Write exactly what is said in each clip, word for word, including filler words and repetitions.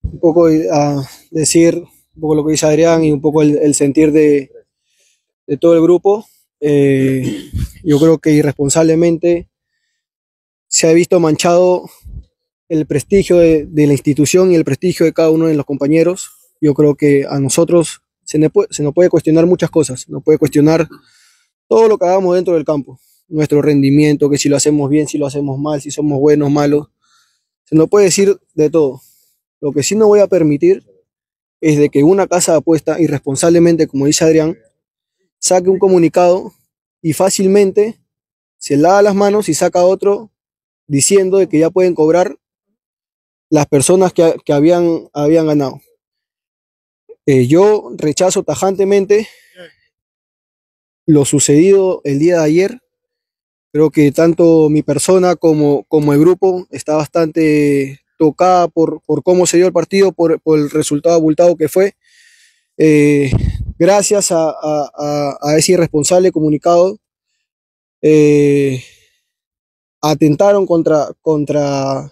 un poco a decir un poco lo que dice Adrián y un poco el, el sentir de, de todo el grupo. Eh, yo creo que irresponsablemente se ha visto manchado el prestigio de, de la institución y el prestigio de cada uno de los compañeros. Yo creo que a nosotros se nos puede, se nos puede cuestionar muchas cosas, se nos puede cuestionar todo lo que hagamos dentro del campo, nuestro rendimiento, que si lo hacemos bien, si lo hacemos mal, si somos buenos, malos, se nos puede decir de todo. Lo que sí no voy a permitir es de que una casa de apuesta irresponsablemente, como dice Adrián, saque un comunicado y fácilmente se lava las manos y saca otro diciendo de que ya pueden cobrar las personas que, que habían, habían ganado. Eh, yo rechazo tajantemente lo sucedido el día de ayer. Creo que tanto mi persona como, como el grupo está bastante tocada por, por cómo se dio el partido, por, por el resultado abultado que fue. Eh, gracias a, a, a, ese irresponsable comunicado, eh, atentaron contra, contra,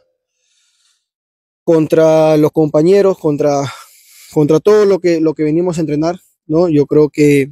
contra los compañeros, contra, contra todo lo que, lo que venimos a entrenar, ¿no? Yo creo que,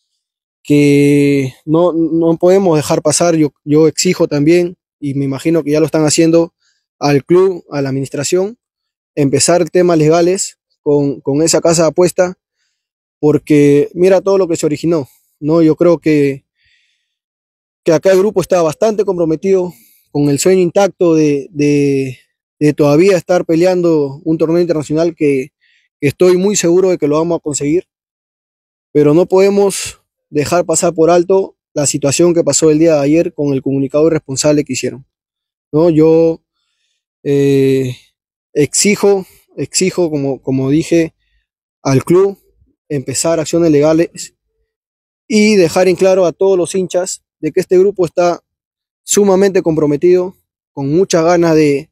que no, no podemos dejar pasar. Yo, yo exijo también, y me imagino que ya lo están haciendo, al club, a la administración, empezar temas legales con, con esa casa de apuesta, porque mira todo lo que se originó, ¿no? Yo creo que, que acá el grupo está bastante comprometido con el sueño intacto de, de, de todavía estar peleando un torneo internacional que, que estoy muy seguro de que lo vamos a conseguir, pero no podemos dejar pasar por alto la situación que pasó el día de ayer con el comunicado irresponsable que hicieron, ¿no? Yo eh, exijo, exijo, como, como dije, al club empezar acciones legales y dejar en claro a todos los hinchas de que este grupo está sumamente comprometido, con muchas ganas de,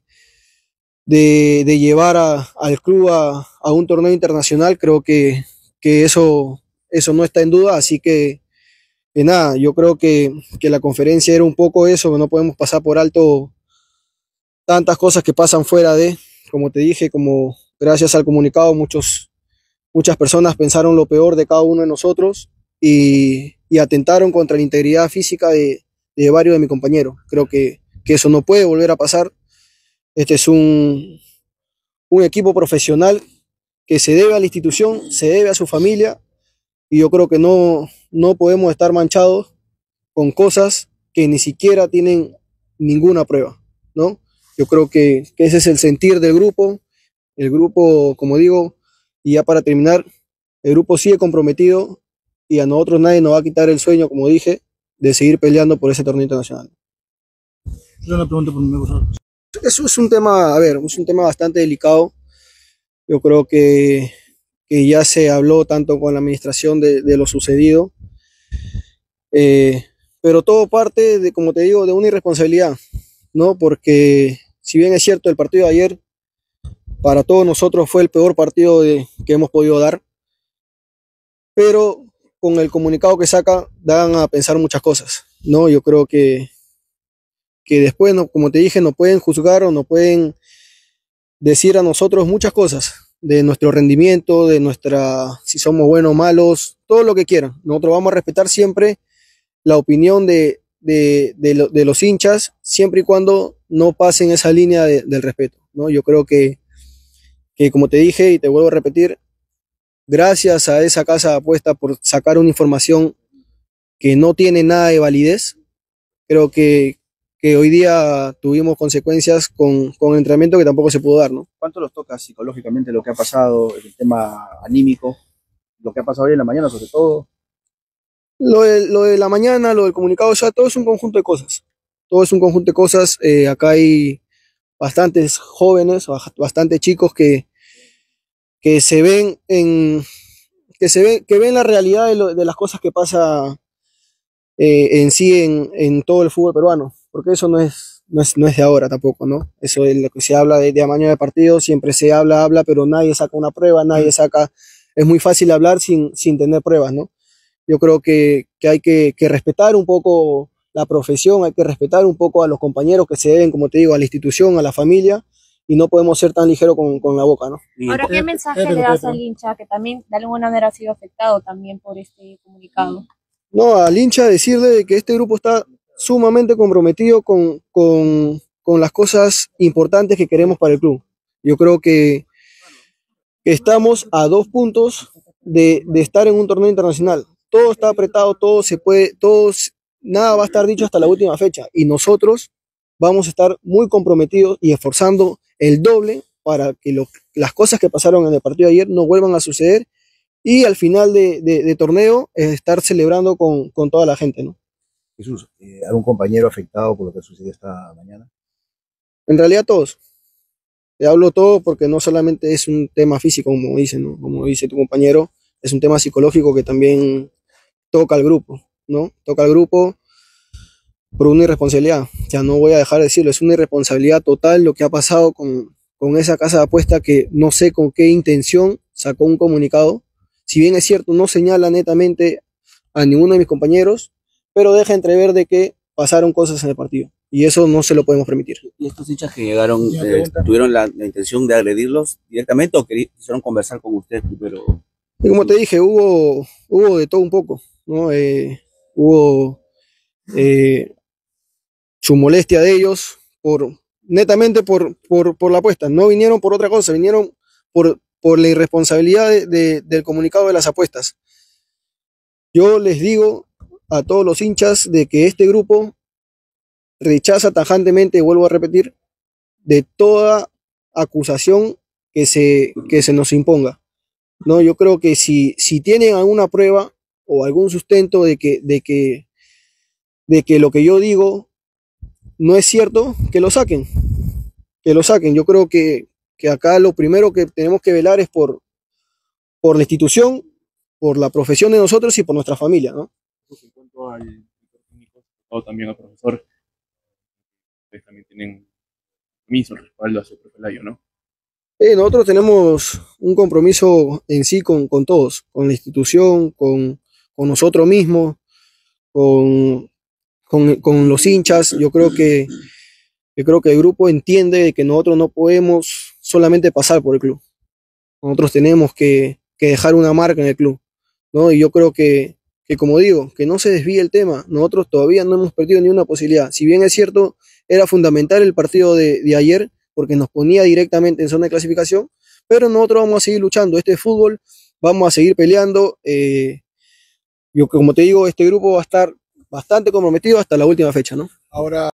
de, de llevar a, al club a, a, un torneo internacional. Creo que, que eso, eso no está en duda, así que, que nada, yo creo que, que la conferencia era un poco eso, que no podemos pasar por alto tantas cosas que pasan fuera de, como te dije, como gracias al comunicado muchos, muchas personas pensaron lo peor de cada uno de nosotros y, y atentaron contra la integridad física de, de varios de mis compañeros. Creo que, que eso no puede volver a pasar. Este es un, un equipo profesional que se debe a la institución, se debe a su familia, y yo creo que no, no podemos estar manchados con cosas que ni siquiera tienen ninguna prueba, ¿no? Yo creo que, que ese es el sentir del grupo. El grupo, como digo, y ya para terminar, el grupo sigue comprometido y a nosotros nadie nos va a quitar el sueño, como dije, de seguir peleando por ese torneo internacional. Yo una pregunta por mí, por favor. Eso es un tema, a ver, es un tema bastante delicado. Yo creo que, que ya se habló tanto con la administración de, de lo sucedido, eh, pero todo parte de, como te digo, de una irresponsabilidad, ¿no? Porque si bien es cierto, el partido de ayer para todos nosotros fue el peor partido de, que hemos podido dar, pero con el comunicado que saca dan a pensar muchas cosas, ¿no? Yo creo que, que después, no, como te dije, nos pueden juzgar o nos pueden decir a nosotros muchas cosas de nuestro rendimiento, de nuestra, si somos buenos o malos, todo lo que quieran. Nosotros vamos a respetar siempre la opinión de, de, de, lo, de los hinchas, siempre y cuando no pasen esa línea de, del respeto, ¿no? Yo creo que, que, como te dije y te vuelvo a repetir, gracias a esa casa de apuesta por sacar una información que no tiene nada de validez, creo que, que hoy día tuvimos consecuencias con, con el entrenamiento que tampoco se pudo dar, ¿no? ¿Cuánto los toca psicológicamente lo que ha pasado, el tema anímico, lo que ha pasado hoy en la mañana sobre todo? Lo de, lo de la mañana, lo del comunicado, o sea, todo es un conjunto de cosas. Todo es un conjunto de cosas. Eh, acá hay bastantes jóvenes, bastantes chicos que, que se ven en que se ven, que ven la realidad de, lo, de las cosas que pasa eh, en sí en, en todo el fútbol peruano, porque eso no es, no es, no es de ahora tampoco, ¿no? Eso es lo que se habla de, de amaño de partido, siempre se habla, habla, pero nadie saca una prueba, nadie saca, es muy fácil hablar sin, sin tener pruebas, ¿no? Yo creo que, que hay que, que respetar un poco la profesión, hay que respetar un poco a los compañeros que se deben, como te digo, a la institución, a la familia, y no podemos ser tan ligeros con, con la boca, ¿no? Ahora, ¿qué mensaje le das al hincha que también de alguna manera ha sido afectado también por este comunicado? No, al hincha decirle que este grupo está sumamente comprometido con, con, con las cosas importantes que queremos para el club. Yo creo que, que estamos a dos puntos de, de estar en un torneo internacional. Todo está apretado, todo se puede, todos, nada va a estar dicho hasta la última fecha. Y nosotros vamos a estar muy comprometidos y esforzando el doble para que lo, las cosas que pasaron en el partido de ayer no vuelvan a suceder y al final de, de, de torneo eh, estar celebrando con, con toda la gente, ¿no? Jesús, eh, ¿algún compañero afectado por lo que sucedió esta mañana? En realidad todos. Te hablo todo porque no solamente es un tema físico, como dice, ¿no? Como dice tu compañero, es un tema psicológico que también toca al grupo, ¿no? Toca al grupo por una irresponsabilidad. O sea, no voy a dejar de decirlo, es una irresponsabilidad total lo que ha pasado con, con esa casa de apuesta que no sé con qué intención sacó un comunicado. Si bien es cierto, no señala netamente a ninguno de mis compañeros, pero deja entrever de que pasaron cosas en el partido. Y eso no se lo podemos permitir. ¿Y estos hinchas que llegaron, eh, tuvieron la, la intención de agredirlos directamente o quisieron conversar con ustedes primero? Y como te dije, hubo, hubo de todo un poco, ¿no? Eh, hubo eh, su molestia de ellos, por, netamente por, por, por la apuesta. No vinieron por otra cosa, vinieron por, por la irresponsabilidad de, de, del comunicado de las apuestas. Yo les digo a todos los hinchas de que este grupo rechaza tajantemente, vuelvo a repetir, de toda acusación que se, que se nos imponga. No, yo creo que si, si tienen alguna prueba o algún sustento de que, de que, de que lo que yo digo no es cierto, que lo saquen, que lo saquen. Yo creo que, que acá lo primero que tenemos que velar es por, por la institución, por la profesión de nosotros y por nuestra familia, ¿no? En cuanto al técnico, o también al profesor, ustedes también tienen permiso, respaldo hacia el Pelayo, ¿no? Eh, nosotros tenemos un compromiso en sí con, con todos, con la institución, con, con nosotros mismos, con, con, con los hinchas. Yo creo que, yo creo que el grupo entiende que nosotros no podemos solamente pasar por el club. Nosotros tenemos que, que dejar una marca en el club, ¿no? Y yo creo que, que, como digo, que no se desvíe el tema. Nosotros todavía no hemos perdido ni una posibilidad. Si bien es cierto, era fundamental el partido de, de ayer, porque nos ponía directamente en zona de clasificación, pero nosotros vamos a seguir luchando. Este es fútbol, vamos a seguir peleando. Eh, yo, como te digo, este grupo va a estar bastante comprometido hasta la última fecha, ¿no? Ahora